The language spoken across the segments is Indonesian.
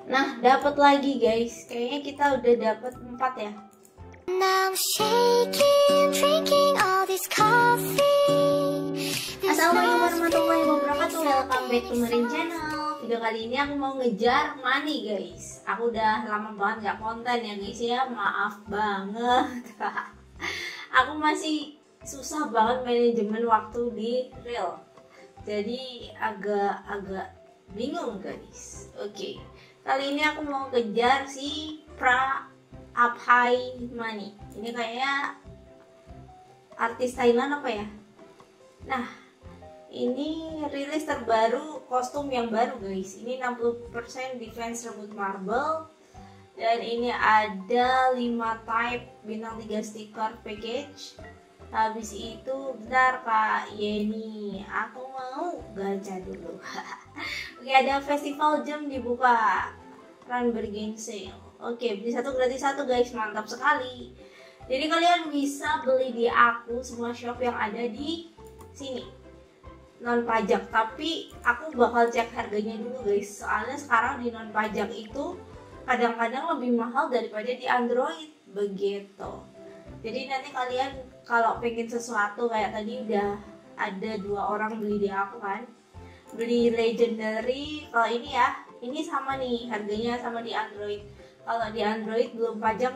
Nah, dapat lagi guys. Kayaknya kita udah dapat 4 ya. Now I'm shaking, drinking all this coffee. Assalamualaikum warahmatullahi wabarakatuh. Welcome back to Marin Channel. Video kali ini aku mau ngejar money guys. Aku udah lama banget gak konten ya guys ya. Maaf banget. Aku masih susah banget manajemen waktu di reel. Jadi agak bingung guys. Oke. Kali ini aku mau kejar si Pra Up High Money. Ini kayak artis Thailand apa ya? Nah, ini rilis terbaru, kostum yang baru guys. Ini 60% defense rebut marble. Dan ini ada 5 type bintang 3 stiker package. Habis itu bentar Kak Yeni, aku mau gacha dulu. Oke, ada festival jam dibuka, run bergain sale. Oke, beli satu gratis satu guys, mantap sekali. Jadi kalian bisa beli di aku semua shop yang ada di sini non pajak, tapi aku bakal cek harganya dulu guys. Soalnya sekarang di non pajak itu kadang-kadang lebih mahal daripada di Android begitu. Jadi nanti kalian kalau pengen sesuatu kayak tadi udah ada 2 orang beli di aku kan, beli legendary. Kalau ini ya, ini sama nih harganya sama di Android. Kalau di Android belum pajak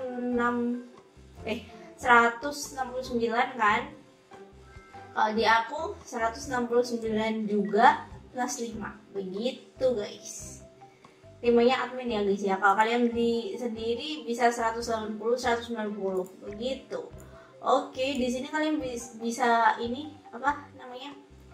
169 kan. Kalau di aku 169 juga plus 5. Begitu guys. Timnya admin ya guys ya. Kalau kalian beli sendiri bisa 180, 190 begitu. Oke, di sini kalian bisa ini apa namanya?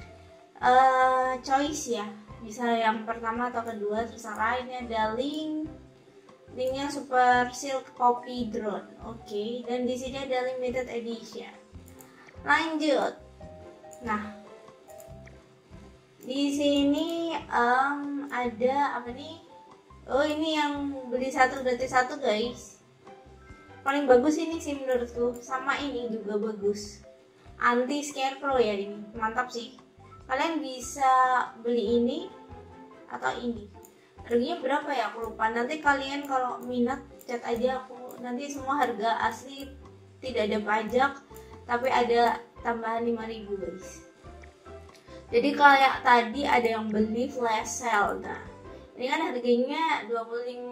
Choice ya. Bisa yang pertama atau kedua terserah. Ini ada linknya Super Silk Copy Drone. Oke, dan di sini ada limited edition. Lanjut. Nah, di sini ada apa nih? Oh, ini yang beli satu gratis satu guys. Paling bagus ini sih menurutku. Sama ini juga bagus. Anti scarecrow ya ini. Mantap sih. Kalian bisa beli ini atau ini. Harganya berapa ya? Aku lupa. Nanti kalian kalau minat chat aja aku. Nanti semua harga asli tidak ada pajak, tapi ada tambahan 5.000 guys. Jadi kayak tadi ada yang beli flash sale. Nah, ini kan harganya 25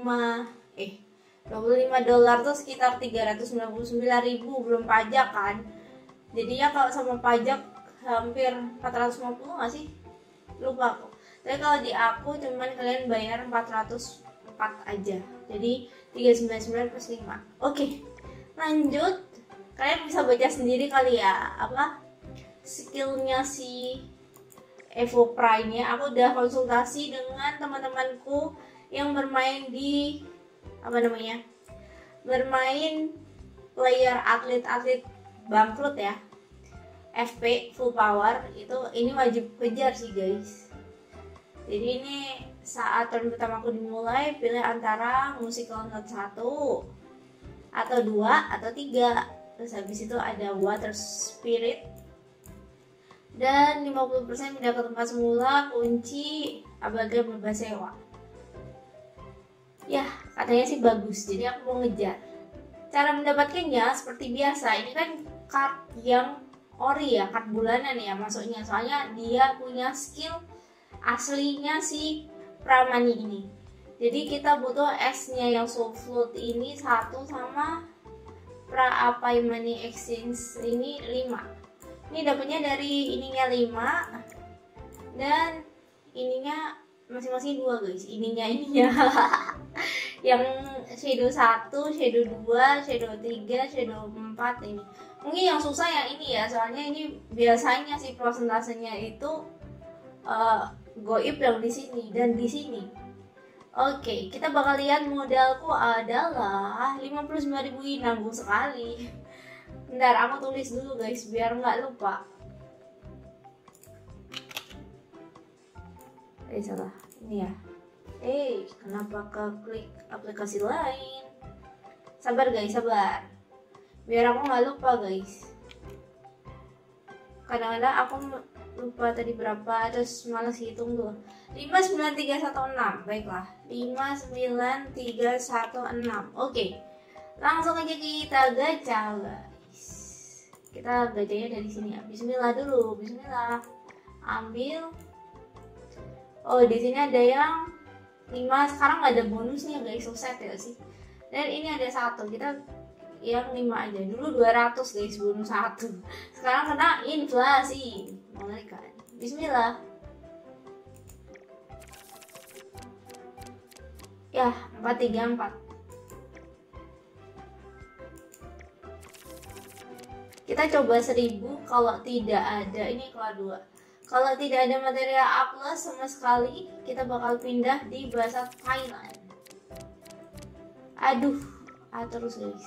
dolar tuh sekitar 399.000 belum pajak kan. Jadi ya kalau sama pajak hampir 450 nggak sih? Lupa aku. Tapi kalau di aku cuman kalian bayar 404 aja. Jadi 399 plus 5. Oke, lanjut. Kalian bisa baca sendiri kali ya apa skillnya si Evo Prime ya. Aku udah konsultasi dengan teman-temanku yang bermain di apa namanya, bermain player atlet bangkrut ya, FP full power itu. Ini wajib kejar sih guys. Jadi ini saat turn pertama aku dimulai, pilih antara musical note 1 atau 2 atau 3. Terus habis itu ada water spirit dan 50% pindah ke tempat semula, kunci abaga bebas sewa. Ya, katanya sih bagus, jadi aku mau ngejar. Cara mendapatkannya seperti biasa, ini kan card yang ori ya, card bulanan ya masuknya. Soalnya dia punya skill aslinya si Pramani ini. Jadi kita butuh S-nya yang Soul Float ini 1 sama Pra Apai Money Exchange ini 5. Ini dapatnya dari ininya 5 dan ininya masing-masing 2 guys. Ininya yang shadow 1, shadow 2, shadow 3, shadow 4 ini. Mungkin yang susah yang ini ya, soalnya ini biasanya sih prosentasenya itu goib yang di sini dan di sini. Oke, kita bakal lihat modalku adalah 59.000. Nanggung sekali. Bentar, aku tulis dulu guys biar nggak lupa. Salah. Ini ya. Kenapa ke klik aplikasi lain? Sabar guys, sabar. Biar aku nggak lupa guys. Kadang-kadang aku lupa tadi berapa, terus malas hitung tuh. 59316. Baiklah, 59316. Oke, langsung aja kita gacha guys. Kita gacanya dari sini ya. Bismillah dulu, bismillah. Ambil. Oh, di sini ada yang 5. Sekarang nggak ada bonusnya guys, so sad ya sih. Dan ini ada 1, kita yang 5 aja. Dulu 200 guys, bonus 1. Sekarang kena inflasi. Mengerikan. Bismillah. Ya, 434. Kita coba 1000. Kalau tidak ada, ini keluar 2. Kalau tidak ada material A+ sama sekali, kita bakal pindah di bahasa Thailand. Aduh, terus guys.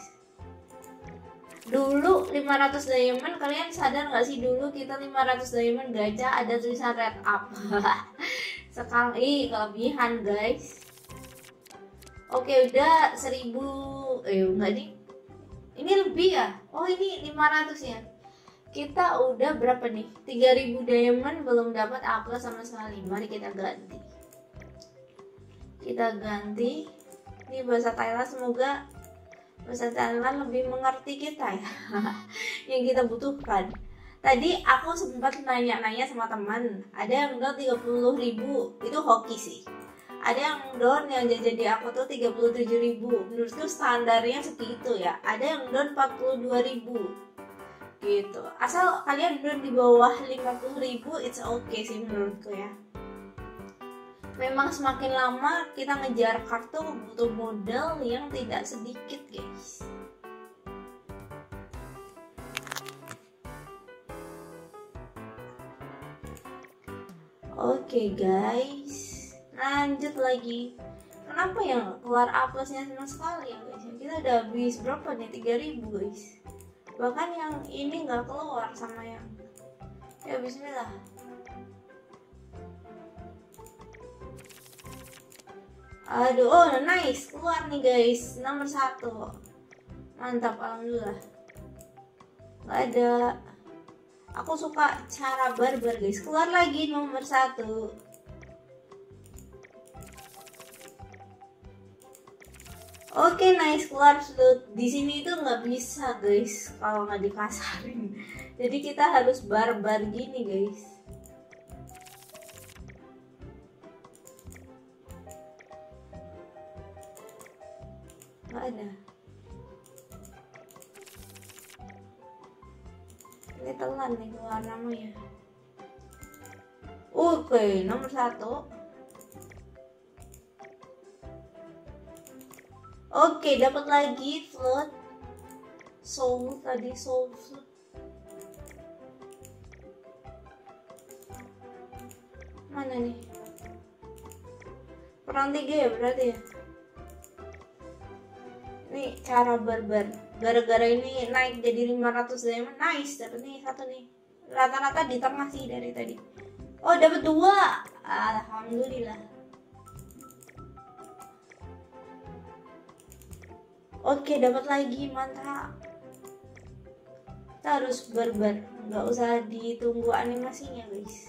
Dulu 500 diamond, kalian sadar nggak sih dulu kita 500 diamond gacha ada tulisan red up. Sekarang kelebihan guys. Oke, udah 1000. Enggak nih. Ini lebih ya? Oh, ini 500 ya. Kita udah berapa nih? 3000 diamond belum dapat A+ sama sekali. Mari kita ganti. Kita ganti. Ini bahasa Thailand, semoga bahasa Thailand lebih mengerti kita ya. Yang kita butuhkan. Tadi aku sempat nanya-nanya sama teman, ada yang down 30.000, itu hoki sih. Ada yang down yang jajan di aku tuh 37.000, menurutku standarnya segitu ya. Ada yang down 42.000 gitu. Asal kalian down di bawah 50.000, it's okay sih menurutku ya. Memang semakin lama kita ngejar kartu butuh modal yang tidak sedikit guys. Oke guys, lanjut lagi. Kenapa yang keluar A+ nya sama sekali ya guys? Kita udah habis berapa nih? 3000 guys. Bahkan yang ini nggak keluar sama yang. Ya bismillah. Aduh, oh nice, keluar nih guys, nomor 1. Mantap, alhamdulillah. Gak ada. Aku suka cara barbar guys. Keluar lagi nomor 1. Oke, nice, keluar slot. Di sini itu nggak bisa guys kalau nggak dikasarin. Jadi kita harus barbar gini guys. Nggak ada. Ini telan nih keluar namanya. Oke, nomor 1. Oke, dapat lagi float. Soul tadi soul float. Mana nih? Perang 3 ya berarti ya. Ini cara barbar. Gara-gara ini naik jadi 500 diamond. Nice, dapat nih 1 nih. Rata-rata di tengah sih dari tadi. Oh, dapat 2. Alhamdulillah. Oke, dapat lagi, mantap. Kita harus barbar, nggak usah ditunggu animasinya guys.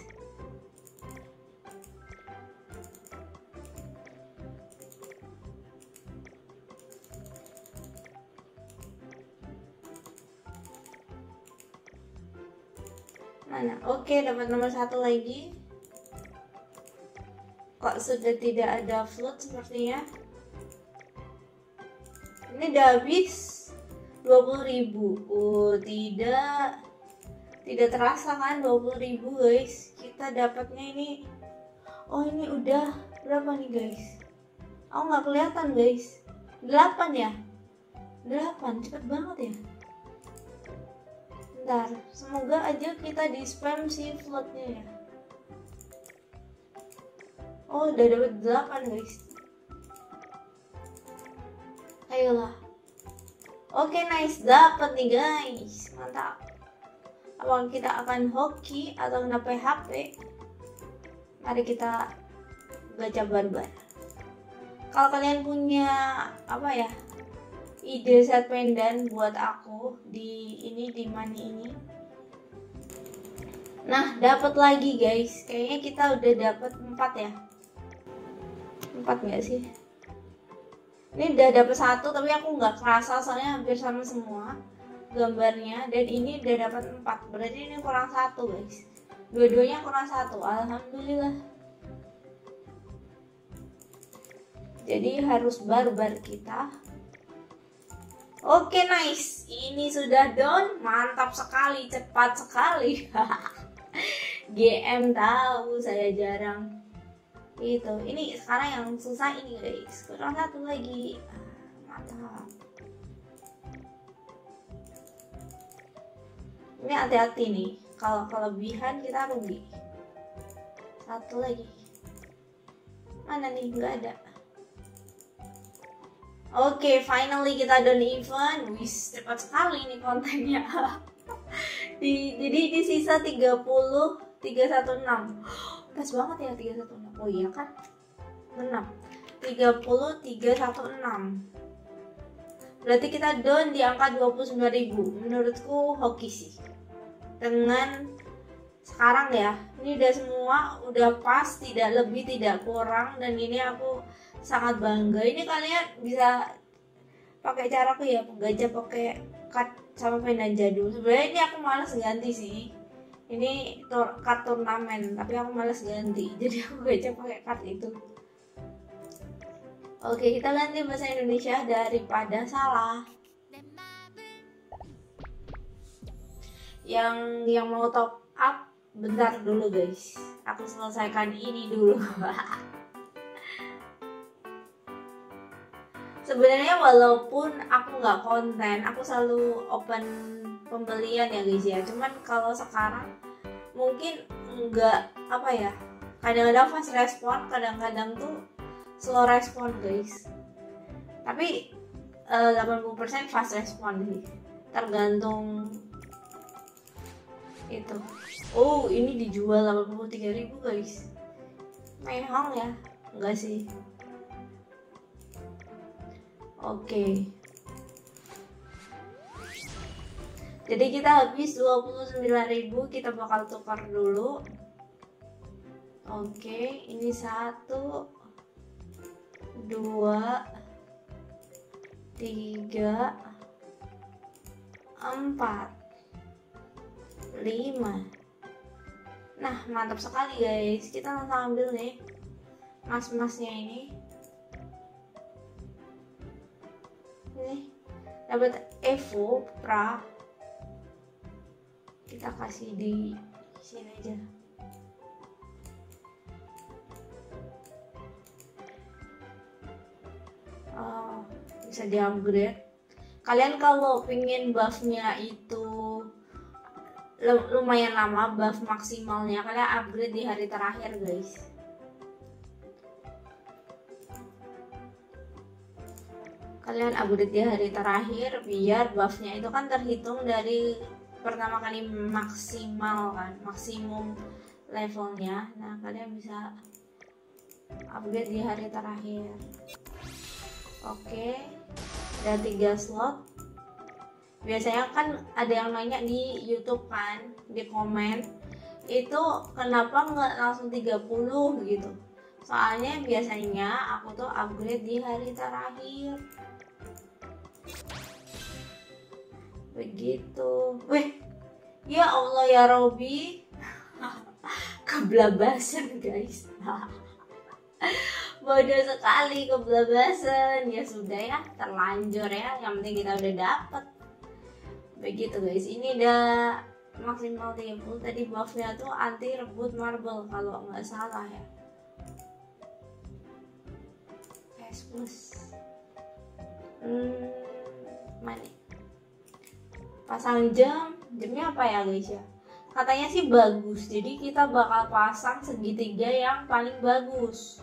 Mana? Oke, dapat nomor 1 lagi. Kok sudah tidak ada float sepertinya? Ini udah habis 20.000. Oh, tidak terasa kan 20.000 guys. Kita dapatnya ini. Oh, ini udah berapa nih guys? Oh, nggak kelihatan guys. 8 ya? 8, cepet banget ya. Bentar, semoga aja kita di spam si floatnya ya. Oh, udah dapet 8 guys. Ayolah. Oke, nice, dapat nih guys, mantap. Apakah kita akan hoki atau kena PHP? Mari kita gacha barbar. Kalau kalian punya apa ya, ide set pendan buat aku di ini, di money ini, Nah, dapat lagi guys. Kayaknya kita udah dapat 4 ya. 4 nggak sih? Ini udah dapat 1 tapi aku nggak kerasa soalnya hampir sama semua gambarnya. Dan ini udah dapat 4. Berarti ini kurang 1 guys. Dua-duanya kurang 1. Alhamdulillah. Jadi harus barbar kita. Oke, nice. Ini sudah done. Mantap sekali, cepat sekali. GM tahu saya jarang itu. Ini sekarang yang susah ini guys, kurang 1 lagi. Mantap. Ini hati-hati nih, kalau kelebihan kita rugi. 1 lagi, mana nih, nggak ada. Oke, finally kita done event. Wis, cepat sekali nih kontennya. Jadi di sisa 316. Pas banget ya 316. Oh iya kan? 6. 30316. Berarti kita done di angka 29.000. Menurutku hoki sih. Dengan sekarang ya, ini udah semua udah pas, tidak lebih tidak kurang, dan ini aku sangat bangga. Ini kalian bisa pakai caraku ya, penggajah pakai cut sama pena jadul. Sebenarnya ini aku malas ganti sih. Ini cut turnamen, tapi aku malas ganti. Jadi aku gajah pakai cut itu. Oke, kita ganti bahasa Indonesia daripada salah. Yang mau top up, bentar dulu guys. Aku selesaikan ini dulu. Sebenarnya walaupun aku nggak konten, aku selalu open pembelian ya guys ya. Cuman kalau sekarang mungkin nggak apa ya, kadang-kadang fast respon, kadang-kadang tuh slow respon guys. Tapi 80% fast respon sih, tergantung itu. Oh, ini dijual 83.000 guys. Mahal ya? Enggak sih. Oke. Jadi kita habis 29.000, kita bakal tukar dulu. Oke, ini 1 2 3 4 5. Nah, mantap sekali guys. Kita langsung ambil nih mas-masnya ini. Nih, dapat Evo Pra. Kita kasih di sini aja. Bisa di upgrade. Kalian kalau pengen buffnya itu lumayan lama, buff maksimalnya kalian upgrade di hari terakhir guys. Kalian upgrade di hari terakhir biar buffnya itu kan terhitung dari pertama kali maksimal kan, maksimum levelnya. Nah, kalian bisa upgrade di hari terakhir. Oke, ada 3 slot. Biasanya kan ada yang nanya di YouTube kan, di komen itu kenapa nggak langsung 30 gitu. Soalnya biasanya aku tuh upgrade di hari terakhir. Begitu. Wih, ya Allah ya Robi. Keblabasan guys. Bodoh sekali, keblabasan. Ya sudah ya, terlanjur ya. Yang penting kita udah dapet. Begitu guys, ini udah maksimal 30. Tadi buffnya tuh anti rebut marble kalau nggak salah ya. S plus. Mana? Pasang jamnya apa ya guys ya? Katanya sih bagus. Jadi kita bakal pasang segitiga yang paling bagus.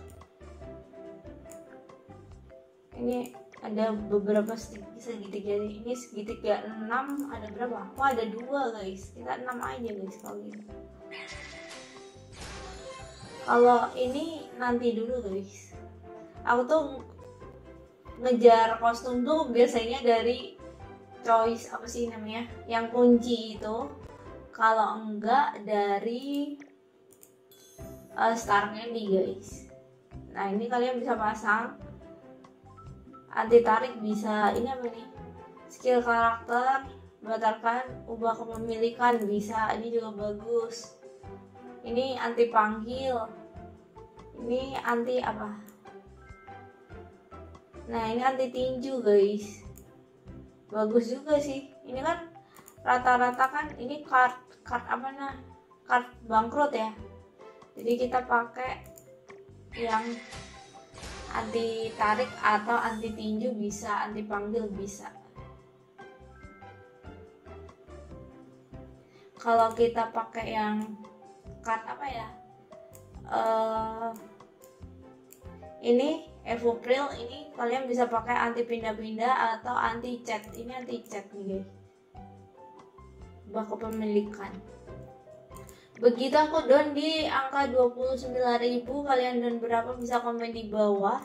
Ini ada beberapa segitiga. Ini segitiga 6, ada berapa? Oh, ada 2 guys. Kita 6 aja guys kalau gitu. Kalau ini nanti dulu guys. Aku tuh ngejar kostum tuh biasanya dari choice apa sih namanya? Yang kunci itu. kalau enggak dari Star Candy guys. Nah ini kalian bisa pasang anti tarik, bisa ini apa nih, skill karakter, batalkan, ubah kepemilikan bisa, ini juga bagus. Ini anti panggil, ini anti apa, nah ini anti tinju guys, bagus juga sih. Ini kan rata-rata kan ini card apa nah, card bangkrut ya, jadi kita pakai yang anti tarik atau anti tinju bisa, anti panggil bisa. Kalau kita pakai yang card apa ya, ini Evopril, ini kalian bisa pakai anti pindah-pindah atau anti chat. Ini anti chat nih guys, ubah kepemilikan. Begitu aku down di angka 29.000, kalian down berapa bisa komen di bawah.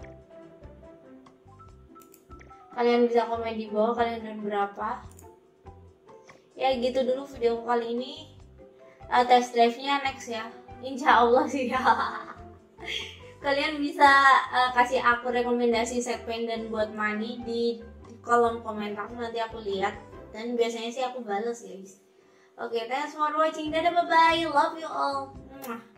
Kalian bisa komen di bawah kalian down berapa. Ya gitu dulu video kali ini. Test drive-nya next ya, insya Allah sih ya. Kalian bisa kasih aku rekomendasi set pendant buat money di kolom komentar, nanti aku lihat dan biasanya sih aku balas guys. Oke, thanks for watching. Dadah, bye bye, love you all.